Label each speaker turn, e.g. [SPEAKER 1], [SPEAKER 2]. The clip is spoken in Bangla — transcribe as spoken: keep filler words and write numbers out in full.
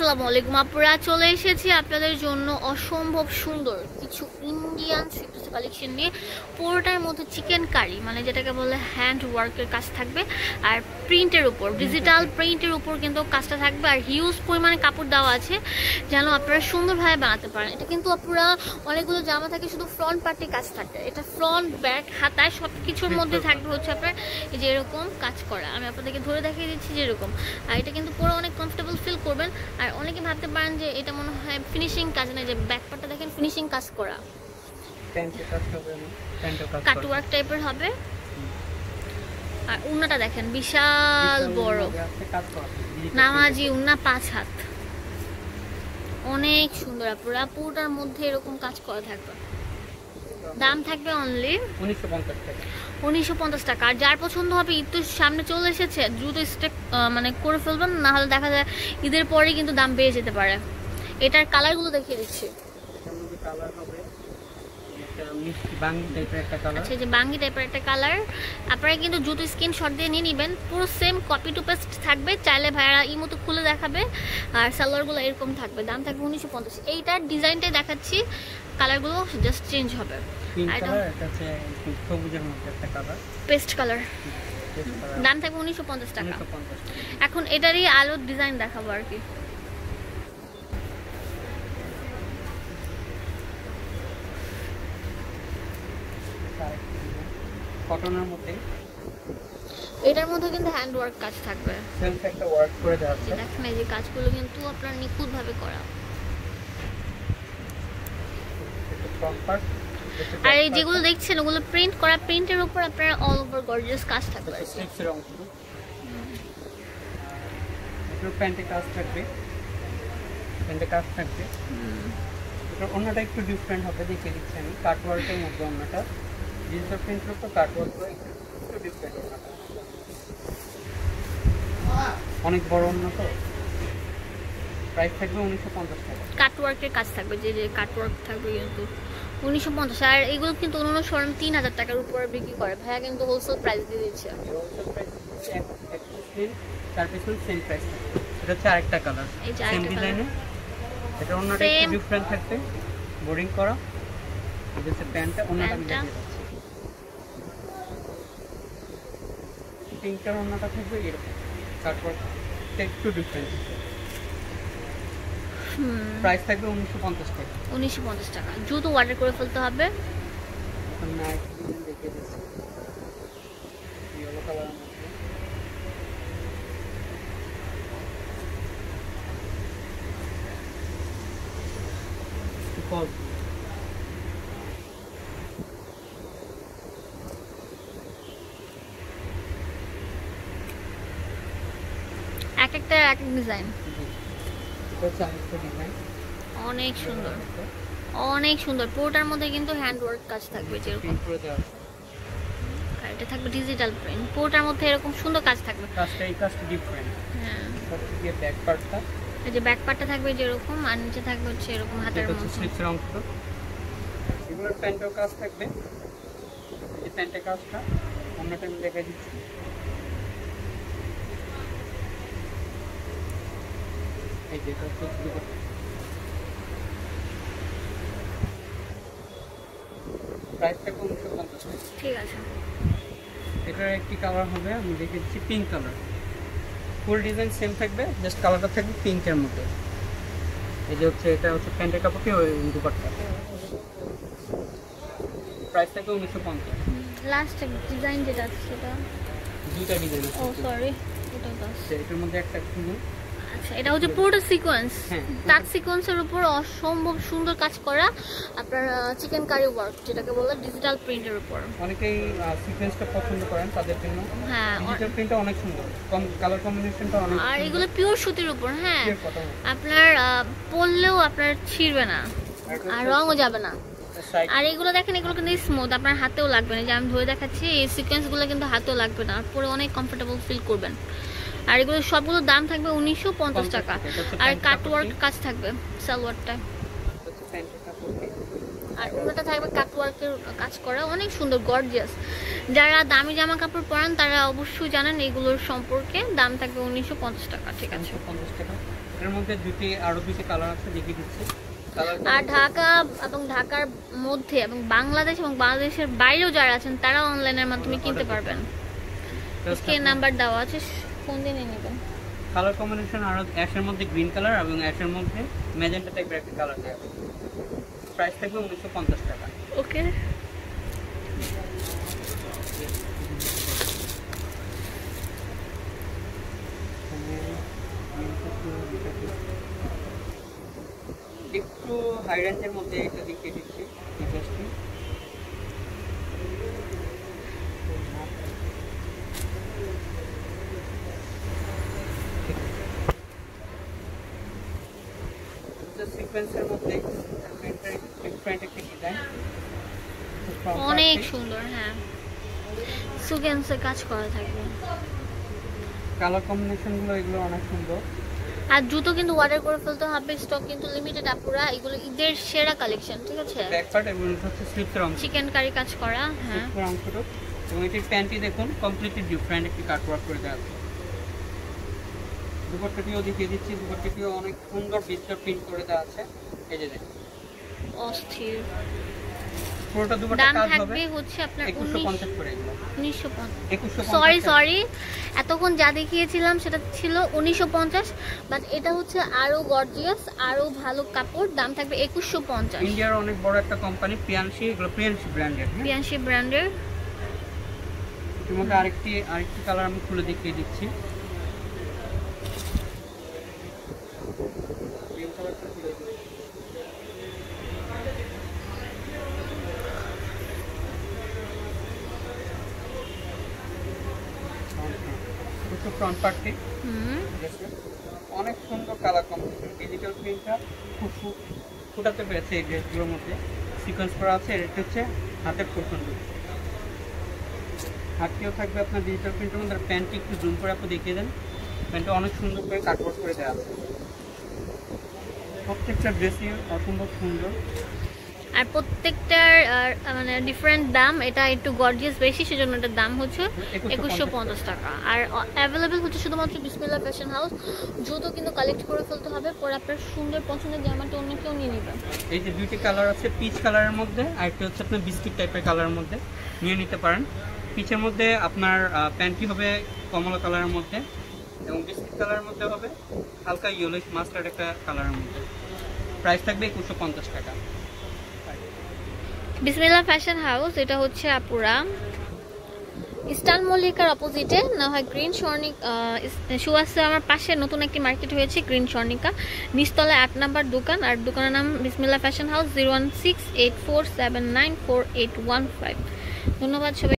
[SPEAKER 1] আসসালামু আলাইকুম আপুরা, চলে এসেছি আপনাদের জন্য অসম্ভব সুন্দর কিছু ইন্ডিয়ান থ্রি পিস কালেকশন নিয়ে। পুরোটার মধ্যে চিকেন কারি, মানে যেটাকে বলে হ্যান্ড ওয়ার্কের কাজ থাকবে, আর প্রিন্টের উপর, ডিজিটাল প্রিন্টের উপর কিন্তু কাজটা থাকবে, আর হিউজ পরিমাণে কাপড় দেওয়া আছে যেন আপনারা সুন্দরভাবে বানাতে পারেন। এটা কিন্তু আপুরা অনেকগুলো জামা থাকে, শুধু ফ্রন্ট পার্টে কাজ থাকে, এটা ফ্রন্ট ব্যাক হাতায় সব কিছুর মধ্যে থাকবে হচ্ছে আপনার এই যে এরকম কাজ করা। আমি আপনাদেরকে ধরে দেখিয়ে দিচ্ছি যেরকম, আর এটা কিন্তু পুরো অনেক কমফোর্টেবল ফিল করবেন। আর অনেকে ভাবতে পারেন যে এটা মনে হয় ফিনিশিং কাজ না, যে ব্যাক পার্টটা দেখেন ফিনিশিং কাজ করা, কাট ওয়ার্ক টাইপের হবে। আর উন্নাটা দেখেন বিশাল বড় নামাজি উন্না, পাঁচ হাত, অনেক সুন্দর। পুরা পুরোটার মধ্যে এরকম কাজ করা থাকবে। দাম থাকবে অনলি উনিশশো পঞ্চাশ টাকা। আর যার পছন্দ হবে, ঈদ তো সামনে চলে এসেছে, দ্রুত স্টেপ মানে করে ফেলবেন, না হলে দেখা যায় ঈদের পরে কিন্তু দাম বেড়ে যেতে পারে। এটার কালারগুলো দেখিয়ে দিচ্ছি। আচ্ছা, যে বাঙ্গি টাইপের একটা কালার, আপনারা কিন্তু জুতো স্ক্রিনশট দিয়ে নিয়ে নেবেন। পুরো সেম কপি টু পেস্ট থাকবে, চাইলে ভাইয়ারা এই মতো খুলে দেখাবে। আর সালোয়ারগুলো এরকম থাকবে, দাম থাকবে উনিশশো পঞ্চাশ। এইটার ডিজাইনটাই দেখাচ্ছি, কালারগুলো জাস্ট চেঞ্জ হবে। পেস্ট কালার, দাম থাকবে উনিশশো পঞ্চাশ টাকা। এখন এটারই আলোর ডিজাইন দেখাবো আর কি।
[SPEAKER 2] কটনের মধ্যে,
[SPEAKER 1] এটার মধ্যে কিন্তু হ্যান্ড ওয়ার্ক কাজ থাকবে,
[SPEAKER 2] সেলফ একটা ওয়ার্ক করে দেওয়া আছে।
[SPEAKER 1] দেখেন এই যে কাজগুলো কিন্তু আপনার নিখুঁত ভাবে করা। আর এই যেগুলো দেখছেন ওগুলো প্রিন্ট করা, প্রিন্টের উপর আপনার অল ওভার গর্জিয়াস কাজ থাকবে।
[SPEAKER 2] স্লিপসের অংশ, এটা প্যান্টে কাজ থাকবে, প্যান্টে কাজ থাকবে। এটা অন্যটা একটু ডিফারেন্ট হবে, দেখিয়ে দিচ্ছি আমি। কাট ওয়ার্কের মধ্যে অন্যটা ডিজিটাল প্রিন্টের উপর কাট ওয়ার্ক করে একটু ডিফারেন্ট, অনেক বড় অন্য। তো প্রাইস থাকবে উনিশশো পঞ্চাশ টাকা।
[SPEAKER 1] কাট ওয়ার্কের কাজ থাকবে, যে যে কাট ওয়ার্ক থাকবে কিন্তু উনিশশো পঞ্চাশ। আর এগুলো কিন্তু অন্য শোরুম তিন হাজার টাকার উপরে বিক্রি করে, ভাইয়া কিন্তু হোলসেল প্রাইস দিয়ে দিচ্ছে।
[SPEAKER 2] হোলসেল প্রাইস চার পিস সেম প্রাইস। এটা হচ্ছে আরেকটা কালার, সেম ডিজাইনে। এটা অন্যটা একটু ডিফারেন্ট থাকবে, বোর্ডিং করা। এটা হচ্ছে প্যান্টটা, অন্যটা আমি দেখিয়ে দিচ্ছি। পিঙ্কের অন্যটা থাকবে এরকম, তারপর একটু ডিফারেন্ট। প্রাইস থাকবে উনিশশো পঞ্চাশ টাকা।
[SPEAKER 1] উনিশশো পঞ্চাশ টাকা, দ্রুত অর্ডার করে ফেলতে হবে।
[SPEAKER 2] দেখিয়ে দিচ্ছি ইয়েলো কালারের মধ্যে।
[SPEAKER 1] এক একটা এক এক ডিজাইন, অনেক সুন্দর, অনেক সুন্দর। পুরোটার মধ্যে কিন্তু হ্যান্ড ওয়ার্ক কাজ থাকবে যেরকম, আর এটা থাকবে ডিজিটাল প্রিন্ট। পুরোটার মধ্যে এরকম সুন্দর কাজ থাকবে।
[SPEAKER 2] কাজটা এই কাজটা ডিফারেন্ট। হ্যাঁ, এই ব্যাক পার্টটা,
[SPEAKER 1] এই যে ব্যাক পার্টটা থাকবে যেরকম, আর নিচে থাকবে হচ্ছে এরকম হাতের মতো
[SPEAKER 2] স্লিপসের অংশ। এগুলোর প্যান্টের কাজ থাকবে, এই প্যান্টের কাজটা অন্যটা আমি দেখাই দিচ্ছি। এই যে এটা হচ্ছে দুপাট্টা, প্রাইস থাকবে উনিশশো পঞ্চাশ টাকা।
[SPEAKER 1] ঠিক আছে।
[SPEAKER 2] এটার একটি কালার হবে, আমি দেখে দিচ্ছি pink colour. Full design same থাকবে, জাস্ট কালারটা থাকবে পিঙ্কের মধ্যে। এই যে হচ্ছে এটা হচ্ছে প্যান্টের কাপড়টি, ওই দুপাট্টা। প্রাইস থাকবে উনিশশো পঞ্চাশ।
[SPEAKER 1] লাস্ট ডিজাইন যেটা আছে সেটা
[SPEAKER 2] দুইটা ডিজাইন আছে।
[SPEAKER 1] ও সরি, এটা আছে
[SPEAKER 2] এটার মধ্যে একটা খুলুন।
[SPEAKER 1] আচ্ছা, এটা হচ্ছে পুরোটা সিকোয়েন্স, তাঁত সিকোয়েন্সের উপর অসম্ভব সুন্দর কাজ করা আপনার চিকেন কারি ওয়ার্ক, যেটাকে বলে ডিজিটাল প্রিন্টের উপর।
[SPEAKER 2] অনেকেই সিকোয়েন্সটা পছন্দ করেন, তাদের জন্য
[SPEAKER 1] হ্যাঁ
[SPEAKER 2] ডিজিটাল প্রিন্টটা অনেক সুন্দর, কম কালার কম্বিনেশনটা অনেক।
[SPEAKER 1] আর এগুলো পিওর সুতির উপর, হ্যাঁ আপনার পরলেও আপনার ছিঁড়বে না আর রঙও যাবে না। আর এগুলো দেখেন, এগুলো কিন্তু স্মুথ, আপনার হাতেও লাগবে না। যে আমি ধরে দেখাচ্ছি, এই সিকোয়েন্সগুলো কিন্তু হাতেও লাগবে না, আর পরে অনেক কমফোর্টেবল ফিল করবেন। আর এগুলো সবগুলোর দাম থাকবে উনিশশো পঞ্চাশ টাকা। আর কাট ওয়ার্ক কাজ থাকবে সালোয়ারটা, আর ওটা থাকবে কাট ওয়ার্কের কাজ করা, অনেক সুন্দর গর্জিয়াস। যারা দামি জামা কাপড় পরান তারা অবশ্যই জানেন এগুলোর সম্পর্কে। দাম থাকবে উনিশশো পঞ্চাশ টাকা। ঠিক আছে,
[SPEAKER 2] পঞ্চাশ টাকা। এটার মধ্যে দুটি আরো দুটি কালার আছে, দেখিয়ে দিচ্ছি।
[SPEAKER 1] আর ঢাকা এবং ঢাকার মধ্যে এবং বাংলাদেশ এবং বাংলাদেশের বাইরেও যারা আছেন তারা অনলাইনের মাধ্যমে কিনতে পারবেন। স্ক্রিন নাম্বার দেওয়া আছে, ফোন দিয়ে নিয়ে নেবেন।
[SPEAKER 2] কালার কম্বিনেশন আর অ্যাশের মধ্যে গ্রিন কালার এবং অ্যাশের মধ্যে ম্যাজেন্টা টাইপের একটা কালার দেওয়া আছে। প্রাইস থাকবে উনিশশো পঞ্চাশ টাকা।
[SPEAKER 1] ওকে,
[SPEAKER 2] একটু হাই রেঞ্জের মধ্যে এটা দেখিয়ে দিচ্ছি। সিকোয়েন্সের মধ্যে ডিফারেন্ট একটা ডিজাইন,
[SPEAKER 1] অনেক সুন্দর। হ্যাঁ, সিকোয়েন্সে কাজ করা থাকবে।
[SPEAKER 2] কালার কম্বিনেশন গুলো এগুলো অনেক সুন্দর।
[SPEAKER 1] আর জুতো কিন্তু অর্ডার করে ফেলতে হবে, স্টক কিন্তু লিমিটেড আপুরা। এগুলো ঈদের সেরা কালেকশন, ঠিক আছে?
[SPEAKER 2] ব্যাক পার্ট এবং হচ্ছে স্লিপের অংশ,
[SPEAKER 1] চিকেন কারি কাজ করা। হ্যাঁ,
[SPEAKER 2] স্লিপের অংশটা এবং এটির প্যান্টটি দেখুন কমপ্লিটলি ডিফারেন্ট একটি কাট ওয়ার্ক করে দেওয়া আছে। দুপাট্টাটিও দেখিয়ে দিচ্ছি, দুপাট্টাটিও অনেক সুন্দর ডিজিটাল প্রিন্ট করে দেওয়া আছে। এই যে দেখুন,
[SPEAKER 1] অস্থির।
[SPEAKER 2] পুরোটা দুপাট্টা কাজ হবে
[SPEAKER 1] হচ্ছে আপনার
[SPEAKER 2] একুশশো পঞ্চাশ করে। এগুলো
[SPEAKER 1] উনিশশো পঞ্চাশ, সরি সরি এতক্ষণ যা দেখিয়েছিলাম সেটা ছিল উনিশশো পঞ্চাশ, বাট এটা হচ্ছে আরো গর্জিয়াস, আরো ভালো কাপড়। দাম থাকবে একুশশো পঞ্চাশ।
[SPEAKER 2] ইন্ডিয়ার অনেক বড় একটা কোম্পানি প্রিয়াংশী, এগুলো প্রিয়াংশী ব্র্যান্ডের।
[SPEAKER 1] প্রিয়াংশী ব্র্যান্ডের।
[SPEAKER 2] এর মধ্যে আরেকটি আরেকটি কালার আমি খুলে দেখিয়ে দিচ্ছি। ফ্রন্ট পার্টটি অনেক সুন্দর কালার কম্বিনেশন, ডিজিটাল প্রিন্টটা খুব ফুটাতে পেরেছে এই ড্রেসগুলোর মধ্যে। সিকোয়েন্স করা আছে। এটা হচ্ছে হাতের পোর্শন, হাতটিও থাকবে আপনার ডিজিটাল প্রিন্টের মধ্যে। প্যান্টটি একটু জুম করে আপনি দেখিয়ে দেন, প্যান্টটা অনেক সুন্দর করে কাটওয়ার্ক করে দেওয়া আছে। প্রত্যেকটা ড্রেসই অসম্ভব সুন্দর,
[SPEAKER 1] আর প্রত্যেকটার মানে ডিফারেন্ট দাম। এটা একটু গর্জিয়াস বেশি, সেজন্য এটার দাম হচ্ছে একুশশো পঞ্চাশ টাকা। আর অ্যাভেলেবেল হচ্ছে শুধুমাত্র বিসমিল্লাহ ফ্যাশন হাউস। জুতো কিন্তু কালেক্ট করে ফেলতে হবে, পরে আপনার সুন্দর পছন্দের জামাটা অন্য কেউ নিয়ে নেবেন।
[SPEAKER 2] এই যে দুইটি কালার আছে, পিচ কালারের মধ্যে আর একটা হচ্ছে আপনার বিস্কিট টাইপের কালারের মধ্যে, নিয়ে নিতে পারেন। পিচের মধ্যে আপনার প্যান্টটি হবে কমলা কালারের মধ্যে এবং বিস্কিট কালারের মধ্যে হবে হালকা ইয়েলোইশ মাস্টার্ড একটা কালারের মধ্যে। প্রাইস থাকবে একুশশো পঞ্চাশ টাকা।
[SPEAKER 1] বিসমিল্লাহ ফ্যাশন হাউস, এটা হচ্ছে আপুরা ইস্টার্ন মল্লিকার অপোজিটে, না হয় গ্রিন স্বর্ণিকা শু আছে আমার পাশে। নতুন একটি মার্কেট হয়েছে গ্রিন স্বর্ণিকা, নিচতলায় আট নাম্বার দোকান। আর দোকানের নাম Bismillah fashion house. Zero one six eight four seven nine four eight one five. ধন্যবাদ সবাই।